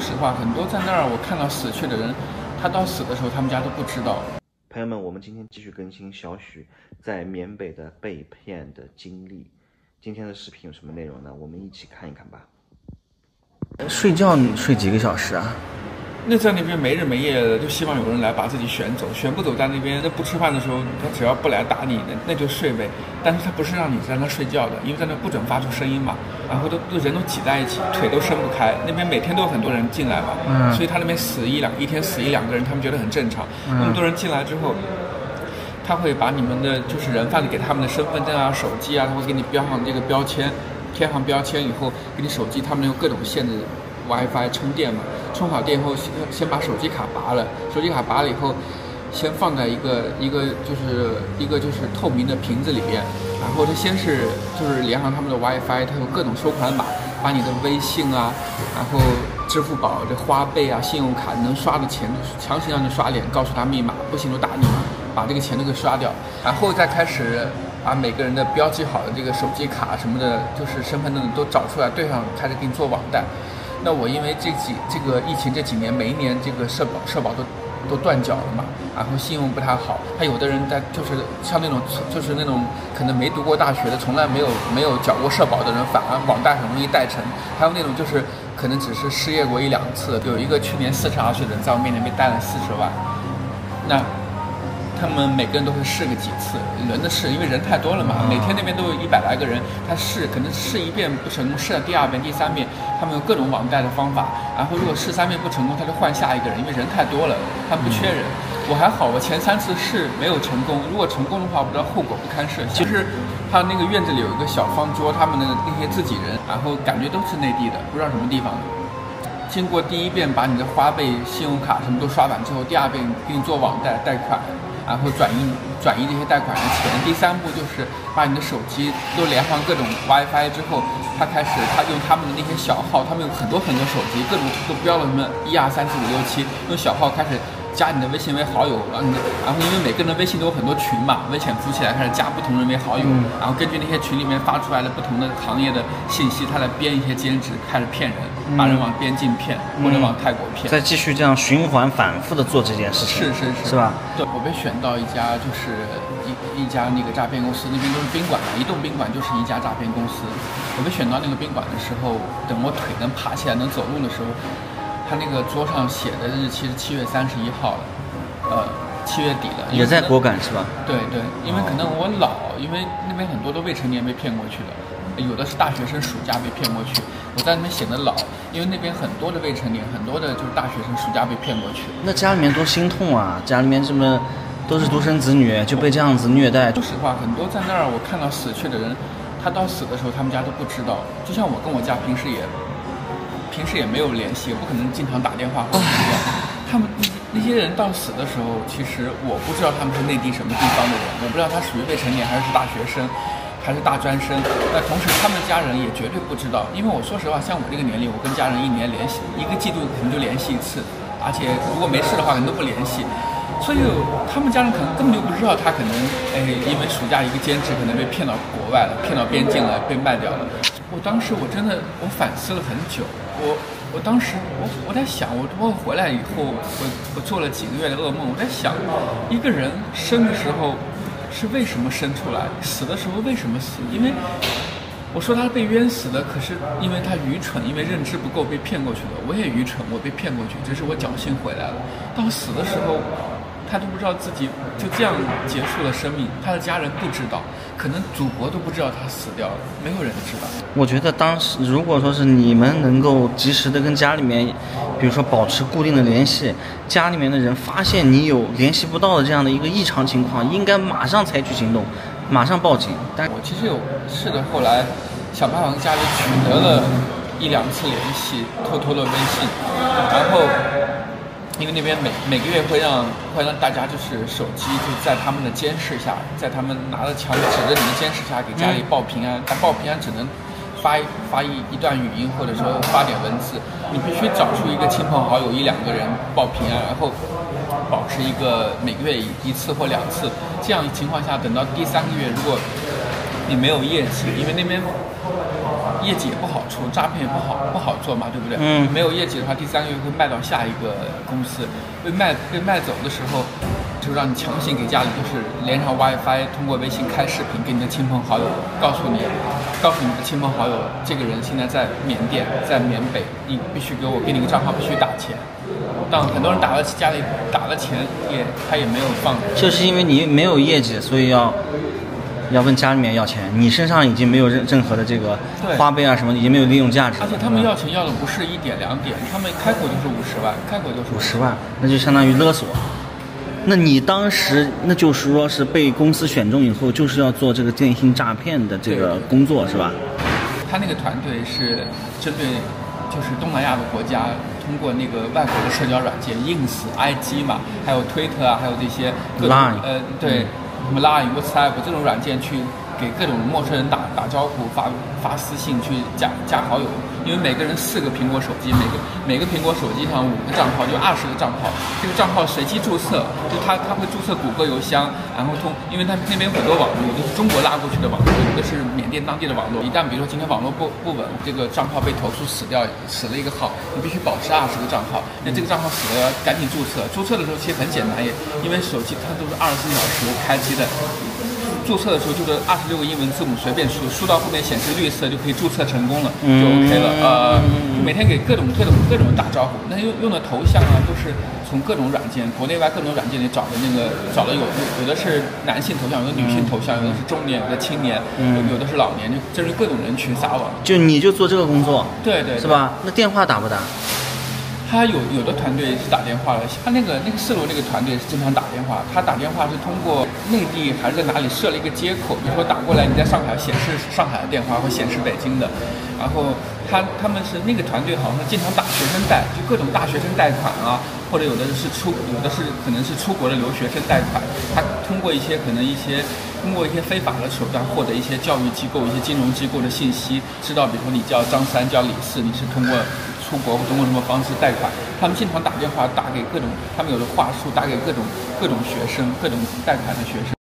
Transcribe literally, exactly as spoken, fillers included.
实话，很多在那儿我看到死去的人，他到死的时候，他们家都不知道。 朋友们，我们今天继续更新小许在缅北的被骗的经历。今天的视频有什么内容呢？我们一起看一看吧。 睡觉你睡几个小时啊？ 那在那边没日没夜的，就希望有人来把自己选走，选不走在那边。那不吃饭的时候，他只要不来打你，那就睡呗。但是他不是让你在那睡觉的，因为在那不准发出声音嘛。然后都都人都挤在一起，腿都伸不开。那边每天都有很多人进来嘛，嗯、所以他那边死一两一天死一两个人，他们觉得很正常。嗯、那么多人进来之后，他会把你们的就是人贩子给他们的身份证啊、手机啊，他会给你标上这个标签，贴上标签以后，给你手机，他们用各种线的 WiFi 充电嘛。充好电后，先先把手机卡拔了，手机卡拔了以后，先放在一个一个就是一个就是透明的瓶子里边，然后它先是就是连上他们的 WiFi， 它有各种收款码，把你的微信啊，然后支付宝这花呗啊、信用卡能刷的钱，强行让你刷脸，告诉他密码，不行就打你嘛，把这个钱都给刷掉，然后再开始把每个人的标记好的这个手机卡什么的，就是身份证都找出来对上，开始给你做网贷。那我因为这几这个疫情这几年，每一年这个社保社保都都断缴了嘛，然后信用不太好，他有的人在就是像那种就是那种可能没读过大学的，从来没有没有缴过社保的人，反而网贷很容易贷成。还有那种就是可能只是失业过一两次，有一个去年四十二岁的人在我面前被贷了四十万，那他们每个人都会试个几次，轮着试，因为人太多了嘛，每天那边都有一百来个人，他试可能试一遍不成功，试了第二遍、第三遍，他们有各种网贷的方法，然后如果试三遍不成功，他就换下一个人，因为人太多了，他不缺人。我还好，我前三次试没有成功，如果成功的话，我不知道后果不堪设想。其实他那个院子里有一个小方桌，他们的那些自己人，然后感觉都是内地的，不知道什么地方的。经过第一遍把你的花呗、信用卡什么都刷完之后，第二遍给你做网贷贷款。然后转移转移这些贷款的钱。第三步就是把你的手机都连上各种 WiFi 之后，他开始他用他们的那些小号，他们有很多很多手机，各种都标了什么一二三四五六七，用小号开始加你的微信为好友，然后然后因为每个人的微信都有很多群嘛，微潜伏起来开始加不同人为好友，嗯、然后根据那些群里面发出来的不同的行业的信息，他来编一些兼职，开始骗人，嗯、把人往边境骗，或者往泰国骗， 再继续这样循环反复的做这件事情， 是是是， 是吧？ 对，我被选到一家就是一一家那个诈骗公司，那边都是宾馆嘛，一栋宾馆就是一家诈骗公司。我被选到那个宾馆的时候，等我腿能爬起来能走路的时候，他那个桌上写的日期是七月三十一号了，呃，七月底了。 也在果敢是吧？ 对对，因为可能我老，因为那边很多都未成年被骗过去的，有的是大学生暑假被骗过去。我在那边显得老，因为那边很多的未成年，很多的就是大学生暑假被骗过去。 那家里面多心痛啊！家里面这么都是独生子女，就被这样子虐待。 说实话，很多在那儿我看到死去的人，他到死的时候，他们家都不知道。就像我跟我家平时也平时也没有联系，不可能经常打电话或者怎么样。他们那些人到死的时候，其实我不知道他们是内地什么地方的人，我不知道他属于未成年还是大学生。还是大专生，那同时他们的家人也绝对不知道，因为我说实话，像我这个年龄，我跟家人一年联系一个季度可能就联系一次，而且如果没事的话，可能都不联系，所以他们家人可能根本就不知道他可能，哎，因为暑假一个兼职可能被骗到国外了，骗到边境了，被卖掉了。我当时我真的我反思了很久，我我当时我我在想，我我回来以后，我我做了几个月的噩梦，我在想，一个人生的时候。是为什么生出来？死的时候为什么死？因为我说他被冤死的，可是因为他愚蠢，因为认知不够被骗过去的。我也愚蠢，我被骗过去，只是我侥幸回来了。到死的时候，他都不知道自己就这样结束了生命，他的家人不知道，可能祖国都不知道他死掉了，没有人知道。 我觉得当时如果说是你们能够及时的跟家里面，比如说保持固定的联系，家里面的人发现你有联系不到的这样的一个异常情况，应该马上采取行动，马上报警。但我其实有试着后来想办法跟家里取得了一两次联系，偷偷的微信，然后因为那边每每个月会让会让大家就是手机就在他们的监视下，在他们拿着枪指着你的监视下给家里报平安，但报平安只能发一发一一段语音或者说发点文字，你必须找出一个亲朋好友一两个人报平安，然后保持一个每个月一次或两次，这样情况下等到第三个月，如果你没有业绩，因为那边业绩也不好出，诈骗也不好不好做嘛，对不对？ 嗯没有业绩的话，第三个月会卖到下一个公司，被卖被卖走的时候，就让你强行给家里就是连上 WiFi， 通过微信开视频给你的亲朋好友，告诉你，告诉你的亲朋好友，这个人现在在缅甸，在缅北，你必须给我给你个账号，必须打钱。但很多人打了家里打了钱也他也没有放， 就是因为你没有业绩，所以要要问家里面要钱，你身上已经没有任任何的这个花呗啊什么的，已经没有利用价值了。 而且他们要钱要的不是一点两点，他们开口就是五十万，开口就是五十万，那就相当于勒索。那你当时那就是说是被公司选中以后，就是要做这个电信诈骗的这个工作是吧？ 他那个团队是针对就是东南亚的国家，通过那个外国的社交软件 Ins、I G 嘛，还有 Twitter 啊，还有这些各种 Line 呃对，什么 Line、WhatsApp 这种软件去给各种陌生人打打招呼、发发私信去加加好友。因为每个人四个苹果手机，每个每个苹果手机上五个账号，就二十个账号。这个账号随机注册，就他他会注册谷歌邮箱，然后通，因为他那边有很多网络，有的是中国拉过去的网络，有的是缅甸当地的网络。一旦比如说今天网络不不稳，这个账号被投诉死掉，死了一个号，你必须保持二十个账号。那这个账号死了，要赶紧注册。注册的时候其实很简单，也因为手机它都是二十四小时开机的。注册的时候就是二十六个英文字母随便输，输到后面显示绿色就可以注册成功了，就 OK 了。呃，每天给各种各种各种打招呼，那用用的头像啊，都是从各种软件，国内外各种软件里找的那个，找的有有的是男性头像，有的女性头像，有的是中年，有的青年，有的是老年，就针对各种人群撒网。 就你就做这个工作， 对 对, 对， 是吧？那电话打不打？ 他有有的团队是打电话的，他那个那个四楼那个团队是经常打电话，他打电话是通过内地还是在哪里设了一个接口，比如说打过来你在上海显示上海的电话，会显示北京的，然后他他们是那个团队好像是经常打学生贷，就各种大学生贷款啊，或者有的是出有的是可能是出国的留学生贷款，他通过一些可能一些通过一些非法的手段获得一些教育机构、一些金融机构的信息，知道比如说你叫张三、叫李四，你是通过出国或通过什么方式贷款，他们经常打电话打给各种，他们有的话术打给各种各种学生、各种贷款的学生。